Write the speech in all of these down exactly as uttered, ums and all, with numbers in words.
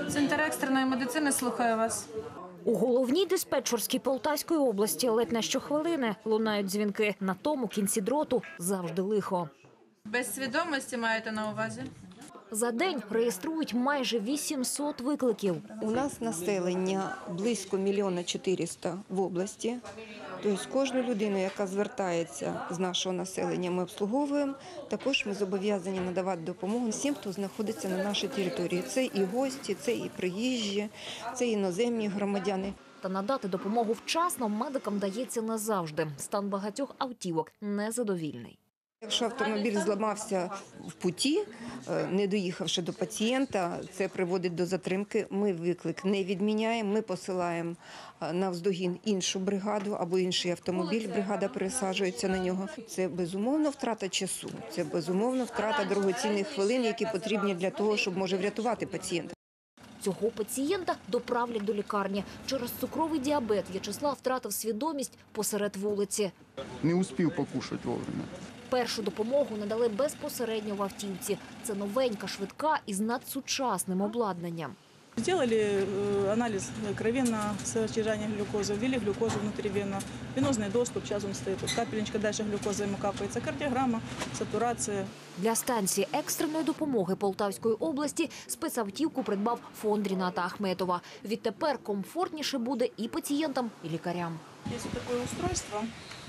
Центр екстреної медицини слухає вас. У головній диспетчерській Полтавської області ледь не щохвилини лунають дзвінки. На тому кінці дроту завжди лихо. Без свідомості маєте на увазі? За день реєструють майже вісімсот викликів. У нас населення близько мільйона чотириста в області. Тобто кожну людину, яка звертається з нашого населення, ми обслуговуємо. Також ми зобов'язані надавати допомогу всім, хто знаходиться на нашій території. Це і гості, це і приїжджі, це і іноземні громадяни. Та надати допомогу вчасно медикам дається не завжди. Стан багатьох автівок незадовільний. Якщо автомобіль зламався в путі, не доїхавши до пацієнта, це приводить до затримки. Ми виклик не відміняємо, ми посилаємо навздогін іншу бригаду або інший автомобіль, бригада пересаджується на нього. Це безумовно втрата часу, це безумовно втрата дорогоцінних хвилин, які потрібні для того, щоб може врятувати пацієнта. Цього пацієнта доправлять до лікарні. Через цукровий діабет В'ячеслав втратив свідомість посеред вулиці. Не успів покушати вовремя. Першу допомогу надали безпосередньо в автівці. Це новенька швидка із надсучасним обладнанням. Сделали анализ крови на содержание глюкозы, ввели глюкозу внутривенно, венозный доступ, сейчас он стоит, капельничка, дальше глюкоза ему капается, кардиограмма, сатурация. Для станції екстреної допомоги Полтавської області спецавтівку придбав фонд Ріната Ахметова. Відтепер комфортніше буде і пацієнтам, і лікарям. Є таке устройство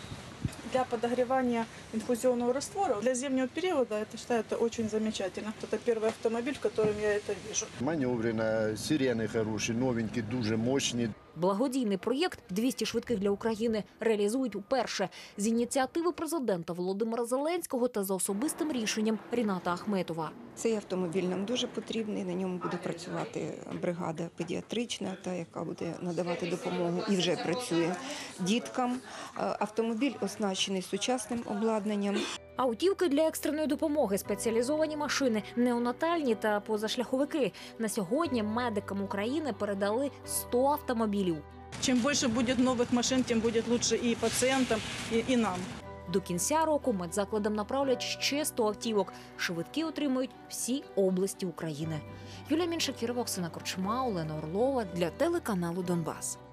для подогревания инфузионного раствора. Для зимнего периода, я считаю, это очень замечательно. Это первый автомобиль, в котором я это вижу. Маневрена, сирени хороші, новенькі, дуже мощні. Благодійний проєкт «двісті швидких для України» реалізують уперше з ініціативи президента Володимира Зеленського та за особистим рішенням Ріната Ахметова. Цей автомобіль нам дуже потрібний, на ньому буде працювати бригада педіатрична, та яка буде надавати допомогу і вже працює діткам. Автомобіль оснащений сучасним обладнанням. Автівки для екстреної допомоги, спеціалізовані машини, неонатальні та позашляховики. На сьогодні медикам України передали сто автомобілів. Чим більше буде нових машин, тим буде краще і пацієнтам, і, і нам. До кінця року медзакладам направлять ще сто автівок. Швидкі отримують всі області України. Юлія Меншикірова, Оксана Корчма, Олена Орлова для телеканалу «Донбас».